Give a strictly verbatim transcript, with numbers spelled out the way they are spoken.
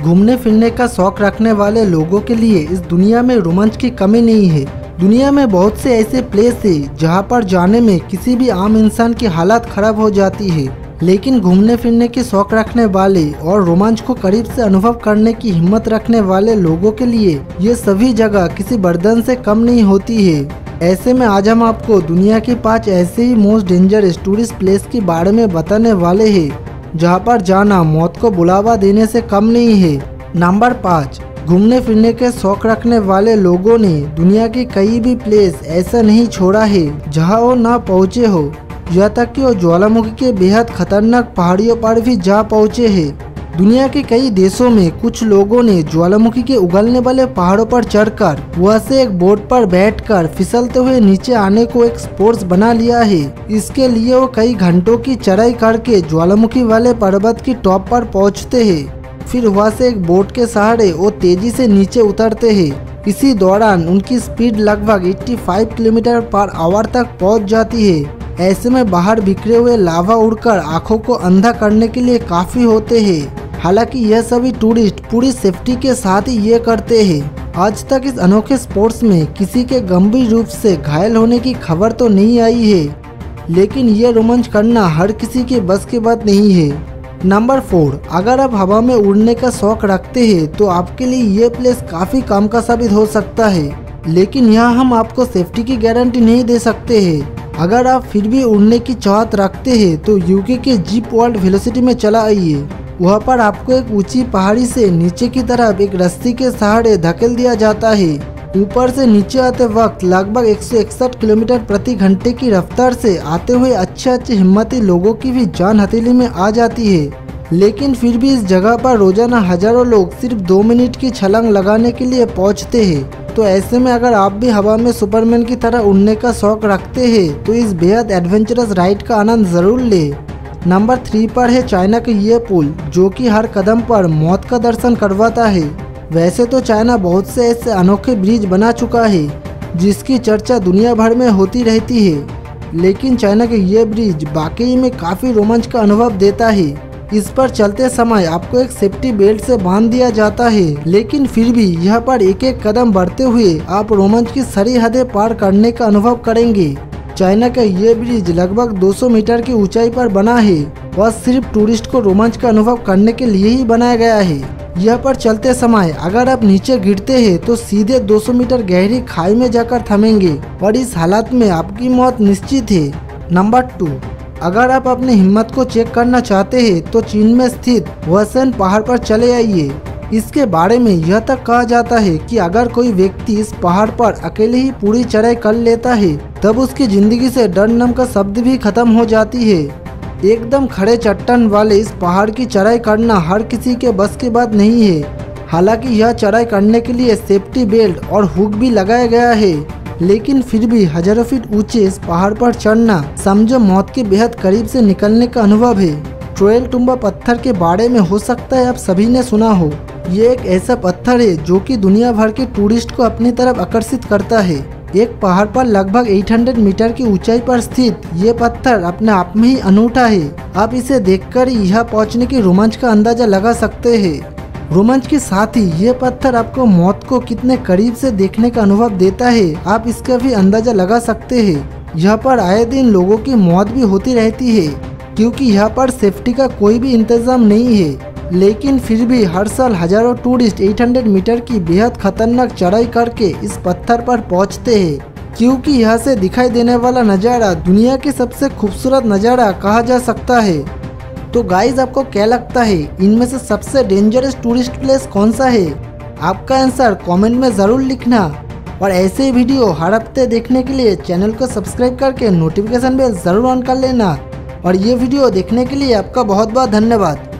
घूमने फिरने का शौक रखने वाले लोगों के लिए इस दुनिया में रोमांच की कमी नहीं है। दुनिया में बहुत से ऐसे प्लेस है जहां पर जाने में किसी भी आम इंसान की हालत खराब हो जाती है, लेकिन घूमने फिरने के शौक रखने वाले और रोमांच को करीब से अनुभव करने की हिम्मत रखने वाले लोगों के लिए ये सभी जगह किसी बर्दन से कम नहीं होती है। ऐसे में आज हम आपको दुनिया की पाँच ऐसे ही मोस्ट डेंजरस टूरिस्ट प्लेस के बारे में बताने वाले हैं जहां पर जाना मौत को बुलावा देने से कम नहीं है। नंबर पाँच, घूमने फिरने के शौक रखने वाले लोगों ने दुनिया के कई भी प्लेस ऐसा नहीं छोड़ा है जहां वो ना पहुंचे हो, यहाँ तक कि वो ज्वालामुखी के बेहद खतरनाक पहाड़ियों पर भी जा पहुंचे हैं। दुनिया के कई देशों में कुछ लोगों ने ज्वालामुखी के उगलने वाले पहाड़ों पर चढ़कर वहां से एक बोट पर बैठकर फिसलते हुए नीचे आने को एक स्पोर्ट्स बना लिया है। इसके लिए वो कई घंटों की चढ़ाई करके ज्वालामुखी वाले पर्वत की टॉप पर पहुंचते हैं। फिर वहां से एक बोट के सहारे वो तेजी से नीचे उतरते हैं। इसी दौरान उनकी स्पीड लगभग पचासी किलोमीटर पर आवर तक पहुंच जाती है। ऐसे में बाहर बिखरे हुए लावा उड़कर आंखों को अंधा करने के लिए काफी होते हैं। हालांकि यह सभी टूरिस्ट पूरी सेफ्टी के साथ ही ये करते हैं। आज तक इस अनोखे स्पोर्ट्स में किसी के गंभीर रूप से घायल होने की खबर तो नहीं आई है, लेकिन यह रोमांच करना हर किसी के बस की बात नहीं है। नंबर फोर, अगर आप हवा में उड़ने का शौक रखते हैं तो आपके लिए ये प्लेस काफी काम का साबित हो सकता है, लेकिन यहाँ हम आपको सेफ्टी की गारंटी नहीं दे सकते हैं। अगर आप फिर भी उड़ने की चाहत रखते हैं तो यूके के जीप वर्ल्ड वेलोसिटी में चला आइए। वहाँ पर आपको एक ऊंची पहाड़ी से नीचे की तरफ एक रस्सी के सहारे धकेल दिया जाता है। ऊपर से नीचे आते वक्त लगभग एक सौ इकसठ किलोमीटर प्रति घंटे की रफ्तार से आते हुए अच्छे अच्छे हिम्मती लोगों की भी जान हथेली में आ जाती है, लेकिन फिर भी इस जगह पर रोजाना हजारों लोग सिर्फ दो मिनट की छलांग लगाने के लिए पहुँचते हैं। तो ऐसे में अगर आप भी हवा में सुपरमैन की तरह उड़ने का शौक रखते हैं तो इस बेहद एडवेंचरस राइड का आनंद जरूर ले। नंबर थ्री पर है चाइना का ये पुल, जो कि हर कदम पर मौत का दर्शन करवाता है। वैसे तो चाइना बहुत से ऐसे अनोखे ब्रिज बना चुका है जिसकी चर्चा दुनिया भर में होती रहती है, लेकिन चाइना का ये ब्रिज वाकई में काफी रोमांच का अनुभव देता है। इस पर चलते समय आपको एक सेफ्टी बेल्ट से बांध दिया जाता है, लेकिन फिर भी यहाँ पर एक एक कदम बढ़ते हुए आप रोमांच की सारी हदें पार करने का अनुभव करेंगे। चाइना का ये ब्रिज लगभग दो सौ मीटर की ऊंचाई पर बना है और सिर्फ टूरिस्ट को रोमांच का अनुभव करने के लिए ही बनाया गया है। यह पर चलते समय अगर आप नीचे गिरते हैं तो सीधे दो सौ मीटर गहरी खाई में जाकर थमेंगे और इस हालत में आपकी मौत निश्चित है। नंबर टू, अगर आप अपनी हिम्मत को चेक करना चाहते हैं तो चीन में स्थित वसन पहाड़ पर चले आइए। इसके बारे में यह तक कहा जाता है कि अगर कोई व्यक्ति इस पहाड़ पर अकेले ही पूरी चढ़ाई कर लेता है तब उसकी जिंदगी से डर नाम का शब्द भी खत्म हो जाती है। एकदम खड़े चट्टान वाले इस पहाड़ की चढ़ाई करना हर किसी के बस की बात नहीं है। हालांकि यह चढ़ाई करने के लिए सेफ्टी बेल्ट और हुक भी लगाया गया है, लेकिन फिर भी हजारों फीट ऊंचे इस पहाड़ पर चढ़ना समझो मौत के बेहद करीब से निकलने का अनुभव है। ट्रोयल टुम्बा पत्थर के बारे में हो सकता है आप सभी ने सुना हो। ये एक ऐसा पत्थर है जो कि दुनिया भर के टूरिस्ट को अपनी तरफ आकर्षित करता है। एक पहाड़ पर लगभग आठ सौ मीटर की ऊंचाई पर स्थित ये पत्थर अपने आप में ही अनूठा है। आप इसे देखकर ही यहाँ पहुँचने की रोमांच का अंदाजा लगा सकते हैं। रोमांच के साथ ही ये पत्थर आपको मौत को कितने करीब से देखने का अनुभव देता है आप इसका भी अंदाजा लगा सकते हैं। यहाँ पर आए दिन लोगों की मौत भी होती रहती है क्योंकि यहाँ पर सेफ्टी का कोई भी इंतजाम नहीं है, लेकिन फिर भी हर साल हजारों टूरिस्ट आठ सौ मीटर की बेहद खतरनाक चढ़ाई करके इस पत्थर पर पहुँचते हैं, क्योंकि यहाँ से दिखाई देने वाला नज़ारा दुनिया की सबसे खूबसूरत नज़ारा कहा जा सकता है। तो गाइज आपको क्या लगता है इनमें से सबसे डेंजरस टूरिस्ट प्लेस कौन सा है? आपका आंसर कमेंट में ज़रूर लिखना और ऐसे ही वीडियो हर हफ्ते देखने के लिए चैनल को सब्सक्राइब करके नोटिफिकेशन बेल ज़रूर ऑन कर लेना। और ये वीडियो देखने के लिए आपका बहुत बहुत धन्यवाद।